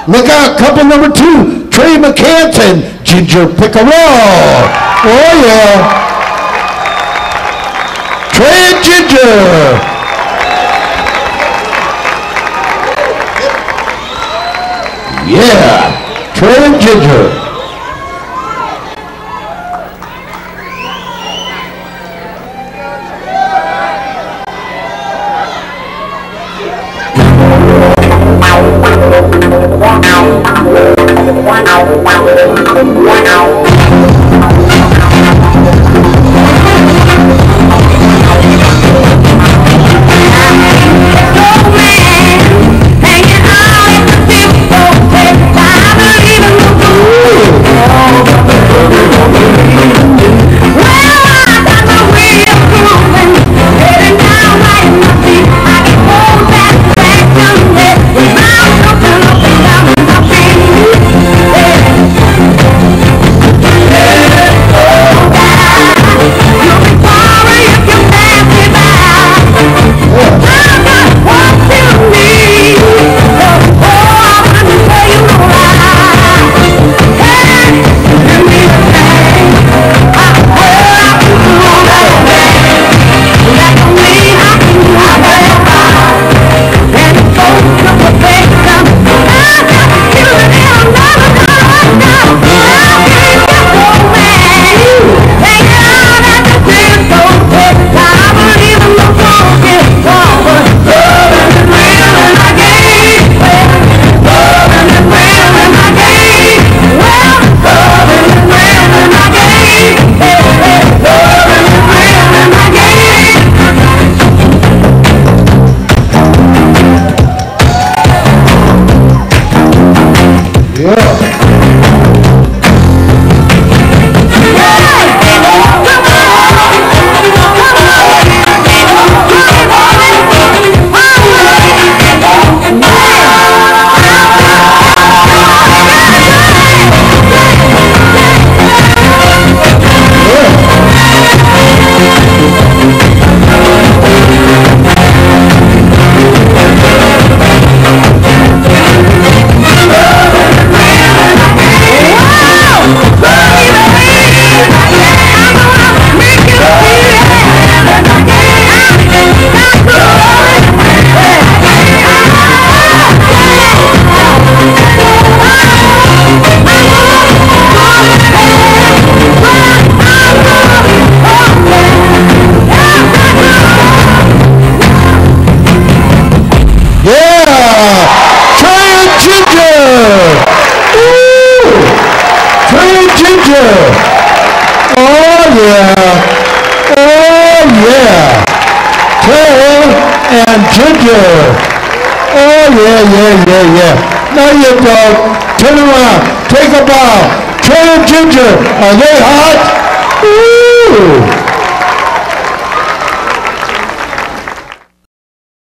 Look out, couple number 2, Trey McCants and Ginger Pickerel. Oh yeah. Trey and Ginger. Yeah, Trey and Ginger. Oh yeah. Oh yeah. Trey and Ginger. Oh yeah. Now you dog. Turn around. Take a bow. Trey and Ginger. Are they hot? Ooh.